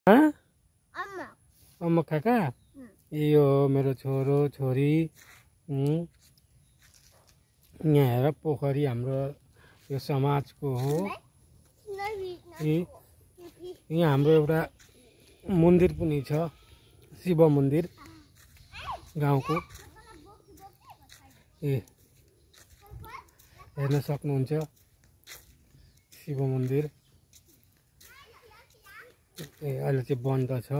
अम्मा काका यो मेरो छोरो छोरी यहाँ हेर पोखरी हाम्रो यो समाजको हो। यहाँ हाम्रो एउटा मन्दिर पनि छ, शिव मन्दिर गाउँको। हेर्न सक्नुहुन्छ शिव मन्दिर। अहिले चाहिँ बन्द छ।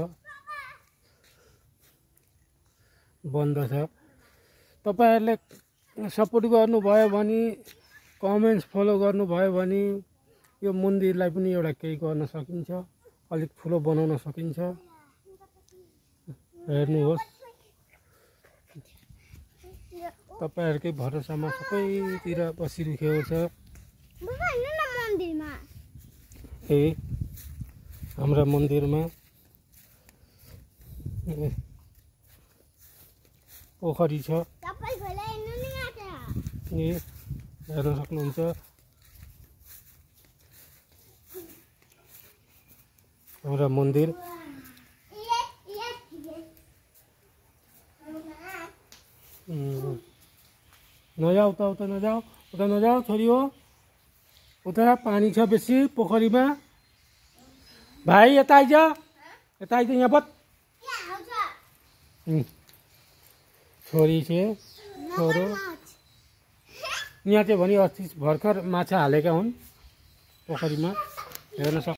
तपाईहरुले सपोर्ट गर्नुभयो भने, कमेन्ट्स फलो गर्नुभयो भने यो मन्दिरलाई पनि एउटा केही गर्न सकिन्छ, अलिक ठुलो बनाउन सकिन्छ। हेर्नुहोस्, तपाईहरुकै भरोसामा सबैतिर बसिरहेको छ। हाम्रा मन्दिरमा पोखरी छ, हेर्न सक्नुहुन्छ। हाम्रा मन्दिर नजाऊ त, उता नजाऊ छोरी हो, उता पानी छ बेसी पोखरीमा। भाइ यता आइज, यहाँ बत। छोरी चाहिँ छोरो यहाँ चाहिँ भने अस्ति भर्खर माछा हालेका हुन् पोखरीमा, हेर्न सक्नु।